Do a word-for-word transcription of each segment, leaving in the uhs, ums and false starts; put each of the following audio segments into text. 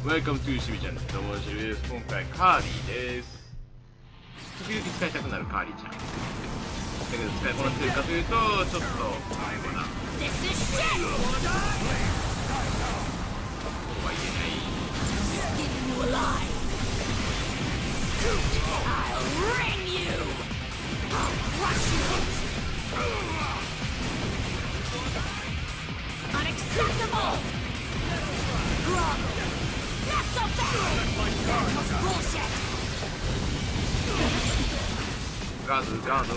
Welcome to しみちゃんです。どうも、しみです。今回、カーリーです。時々使いたくなるカーリーちゃん。だけど、使いこなせるかというと、ちょっと、あれかな。そうは言えない。ガード、ガード。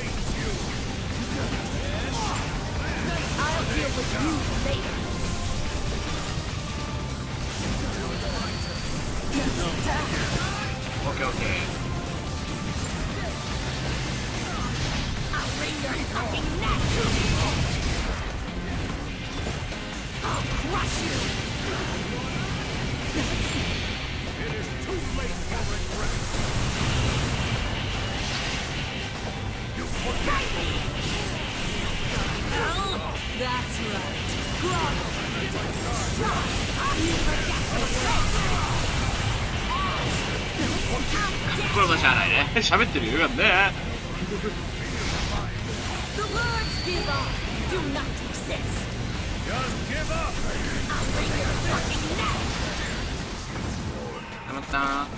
オッケーオッケー。これもしゃあないね。喋ってるよよかったね。たまったー。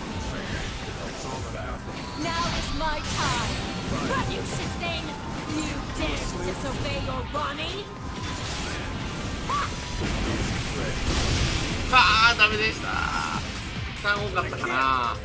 あー、ダメでした。負担多かったかな。ア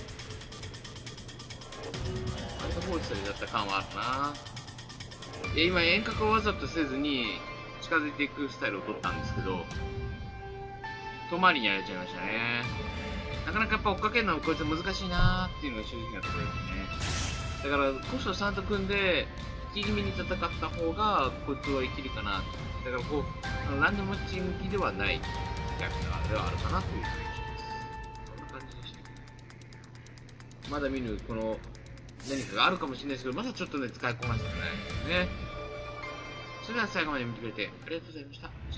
ウトフォースになった感はあるな。いや、今遠隔をわざとせずに近づいていくスタイルを取ったんですけど、遠回りにやられちゃいましたね。なかなかやっぱ追っかけるのはこいつ難しいなーっていうのが正直なところですね。だからコストさんと組んで引き気味に戦った方がこいつは生きるかな。だからこうランダムチ向きではないキャラクターではあるかなという感じです。こんな感じでした。まだ見ぬこの何かがあるかもしれないですけど、まだちょっとね使いこなしてないですね。それでは最後まで見てくれてありがとうございました。